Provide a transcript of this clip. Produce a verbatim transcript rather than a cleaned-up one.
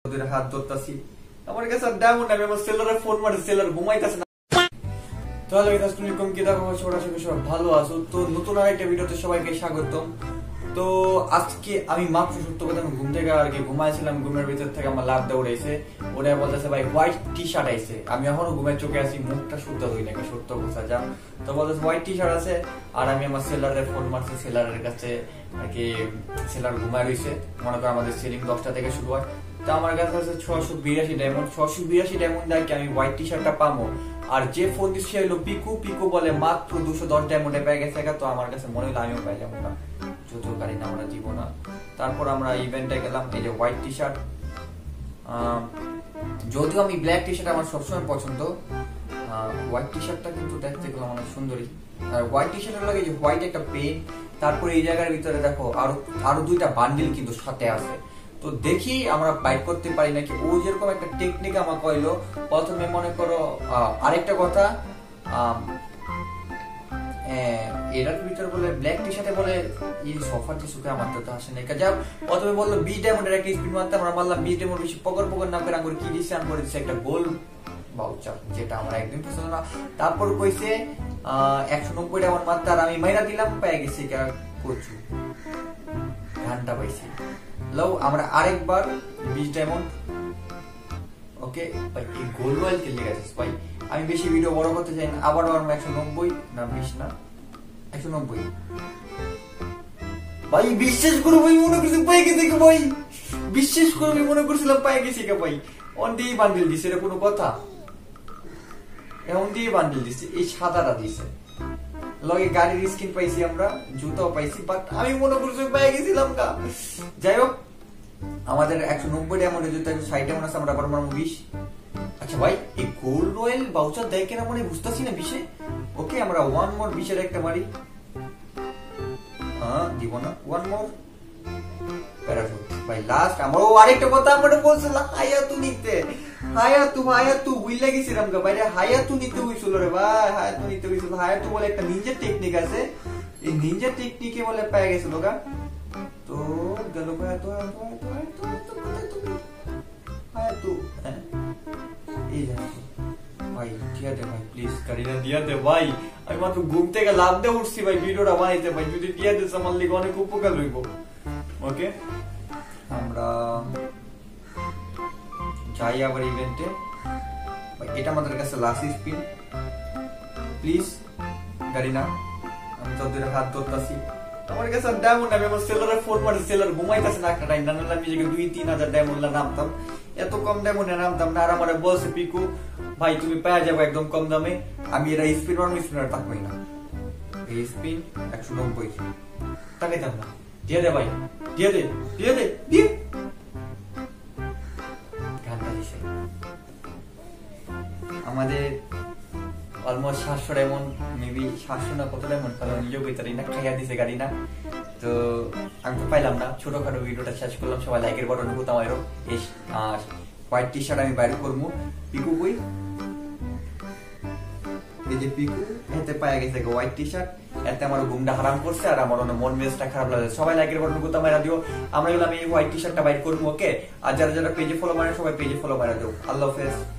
হাত ধরতাছি আমার কাছে ডায়মন্ড আমি আমার সেলারে ফোন মারি সেলার ঘুমাইতাছে না। তাহলে আসসালামু আলাইকুম, কি দেখো সবাই সবাই ভালো আছো? তো নতুন আরেকটা ভিডিওতে সবাইকে স্বাগতম। তো আজকে আমি মাত্র সত্য কথা আমি ঘুম থেকে আর কি ঘুমাইছিলাম, ঘুমের ভিতর থেকে আমার লাভ দেওয়া উঠেছে। ওরা বলতেছে ভাই হোয়াইট টি শার্ট আইছে, আমি এখনো ঘুমের চোখে আছি, মুখটা শুদ্ধ হই নাকি সত্য কথা যা। তো বলতেছে হোয়াইট টি শার্ট আছে, আর আমি আমার সেলারের ফোন মারছি, সেলারের কাছে আর কি সেলার ঘুমায় রয়েছে। মনে করো আমাদের সেলিং দশটা থেকে শুরু হয়, তো আমার কাছে আছে ছশো বিরাশি ডায়মন্ড, ছশো বিরাশি ডায়মন্ড আর কি আমি হোয়াইট টি শার্টটা পাবো। আর যে ফোন দিচ্ছে হলো পিকু, পিকু বলে মাত্র দুশো দশ ডায়মন্ডে পেয়ে গেছে। তো আমার কাছে মনে হলো আমিও পাই যাবো না, যত পারি না আমরা দিব না। তারপর আমরা ইভেন্টে গেলাম, এই যে হোয়াইট টি শার্ট, যদিও আমি ব্ল্যাক টি শার্ট আমার সবসময় পছন্দ, হোয়াইট টি শার্টটা কিন্তু দেখতে গেলাম অনেক সুন্দরী। আর হোয়াইট টি শার্টের লাগে যে হোয়াইট একটা পেন, তারপরে এই জায়গার ভিতরে দেখো আরো আরো দুইটা বান্ডিল কিন্তু সাথে আছে। তো দেখি আমরা বাইক করতে পারি নাকি। ও যেরকম একটা টেকনিক আমার কইলো, প্রথমে মনে করো আরেকটা কথা এটার ভিতরে বলে ব্ল্যাক টি শার্টে বলে এই সফার যে সুখে আমার তো আসে না। যা প্রথমে বললো বি ডায়মন্ডের একটা স্পিন মারতে, আমরা মারলাম বি ডায়মন্ড বেশি পকর পকর না করে আঙ্গুর কি দিচ্ছে আমি করে দিচ্ছে একটা গোল বাউচার, যেটা আমরা একদম পছন্দ না। তারপর কইছে আহ একশো নব্বই ডায়মন্ড মারতে, আর আমি মাইরা দিলাম পেয়ে গেছি কচু ঘন্টা পাইছি। লও আমরা আরেকবার বিশ ডায়মন্ড। ওকে ভাই এই গোল রয়্যাল খেলে গেছিস ভাই, আমি বেশি ভিডিও বড় করতে চাই না। আবার আমরা একশো নব্বই না বিশ না একশো নব্বই ভাই বিশ্বাস করো ভাই, মনে করছি পাই গেছি ভাই, বিশ্বাস করো আমি মনে করছিলাম পাই গেছি কে ভাই। অন দিয়ে বান্ডিল দিছে, এটা কোনো কথা? এমন দিয়ে বান্ডিল দিছে, এই সাদাটা দিছে, লগে গাড়ির স্কিন পাইছি, আমরা জুতাও পাইছি, বাট আমি মনে করছি পেয়ে গেছিলাম কা। যাই হোক আমাদের একশো নব্বই ডায়মন্ডের জুতা একশো ষাট ডায়মন্ড আছে, আমরা আবার মারবো বিশ। আচ্ছা ভাই এই গোল্ড রয়্যাল বাউচার দেয় কেন মানে বুঝতেছি না বিশে। ওকে আমরা ওয়ান মোর বিশের একটা মারি, হ্যাঁ দিব না ওয়ান মোর প্যারাশুট ভাই লাস্ট। আমরা ও আরেকটা কথা আমরা বলছিলাম হায়াতু নিতে, হায়াতু হায়াতু বুঝলে গেছিলাম গা ভাই, হায়াতু নিতে হইছিল রে ভাই, হায়াতু নিতে হইছিল। হায়াতু বলে একটা নিনজা টেকনিক আছে, এই নিনজা টেকনিকে বলে পেয়ে গেছিল গা। তো গেল হায়াতু হায়াতু হায়াতু হায়াতু হায়াতু হায়াতু হ্যাঁ এই ভাই দিয়া দে ভাই প্লিজ, গাড়িটা দিয়া দে ভাই। আমি মাত্র ঘুম থেকে লাভ দিয়ে উঠছি ভাই ভিডিওটা বানাইতে ভাই, যদি দিয়া দিস আমার লিগে অনেক উপকার হইব। ওকে আমরা যাই আবার ইভেন্টে ভাই, এটা আমাদের কাছে লাস্ট স্পিন প্লিজ গাড়ি না, আমি তোদের হাত ধরতাছি। আমার কাছে ডায়মন্ড আমি আমার সেলারের ফোন মারি, সেলার ঘুমাইতেছে না একটা টাইম, না নাহলে আমি দুই তিন হাজার ডায়মন্ড নামতাম, এত কম ডায়মন্ডে নামতাম না। আর আমার বলছে পিকু ভাই তুমি পেয়ে যাবো একদম কম দামে, আমি এরা স্পিন মারবো, স্পিন আর তাকবই না। এই স্পিন একশো নব্বই তাকাইতাম না, দিয়ে দে ভাই দিয়ে দে দিয়ে দে দিয়ে ঘন্টা দিছে আমাদের অলমোস্ট সাতশো ডায়মন্ড, মেবি সাতশো না কত ডায়মন্ড, কারণ নিজেও বইতারি না, খাইয়া দিছে গাড়ি না। তো আমি তো পাইলাম না, ছোটখাটো ভিডিওটা শেষ করলাম। সবাই লাইকের বাটন বোতাম আরো। এই হোয়াইট টি শার্ট আমি বাইরে করবো, পিকু বই এই যে পিকু এতে পাওয়া গেছে হোয়াইট টি শার্ট, এতে আমার ঘুমটা হারাম করছে আর আমার মন মেজাজটা খারাপ লাগে। সবাই লাইকের বাটন বোতাম মারা দিও, আমরা গেলাম এই হোয়াইট টি শার্টটা বাইর করবো। ওকে আর যারা যারা পেজে ফলো মারে সবাই পেজে ফলো মারা দিও। আল্লাহ হাফেজ।